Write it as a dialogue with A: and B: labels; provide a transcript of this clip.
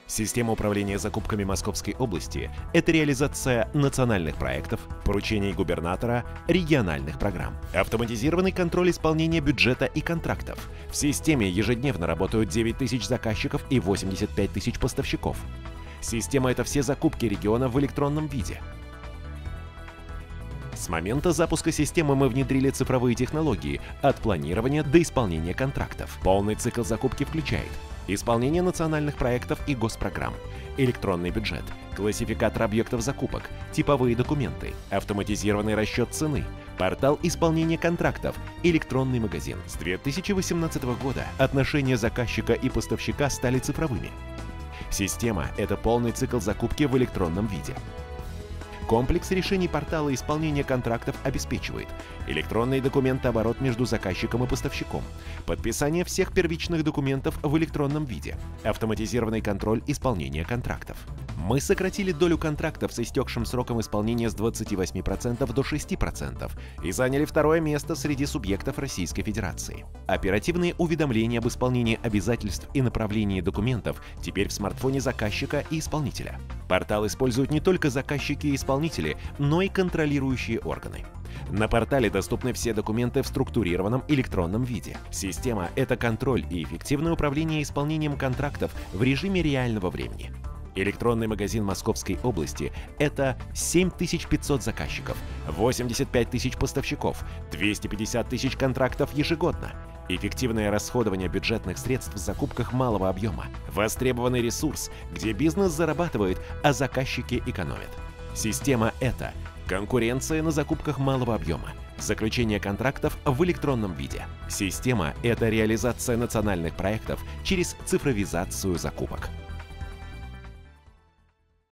A: Система управления закупками Московской области – это реализация национальных проектов, поручений губернатора, региональных программ. Автоматизированный контроль исполнения бюджета и контрактов. В системе ежедневно работают 9 тысяч заказчиков и 85 тысяч поставщиков. Система – это все закупки региона в электронном виде. С момента запуска системы мы внедрили цифровые технологии от планирования до исполнения контрактов. Полный цикл закупки включает исполнение национальных проектов и госпрограмм, электронный бюджет, классификатор объектов закупок, типовые документы, автоматизированный расчет цены, портал исполнения контрактов, электронный магазин. С 2018 года отношения заказчика и поставщика стали цифровыми. Система – это полный цикл закупки в электронном виде. Комплекс решений портала исполнения контрактов обеспечивает электронный документооборот между заказчиком и поставщиком, подписание всех первичных документов в электронном виде, автоматизированный контроль исполнения контрактов. Мы сократили долю контрактов с истекшим сроком исполнения с 28% до 6% и заняли второе место среди субъектов Российской Федерации. Оперативные уведомления об исполнении обязательств и направлении документов теперь в смартфоне заказчика и исполнителя. Портал используют не только заказчики и исполнители, но и контролирующие органы. На портале доступны все документы в структурированном электронном виде. Система – это контроль и эффективное управление исполнением контрактов в режиме реального времени. Электронный магазин Московской области – это 7500 заказчиков, 85 тысяч поставщиков, 250 тысяч контрактов ежегодно. Эффективное расходование бюджетных средств в закупках малого объема. Востребованный ресурс, где бизнес зарабатывает, а заказчики экономят. Система – это конкуренция на закупках малого объема, заключение контрактов в электронном виде. Система – это реализация национальных проектов через цифровизацию закупок.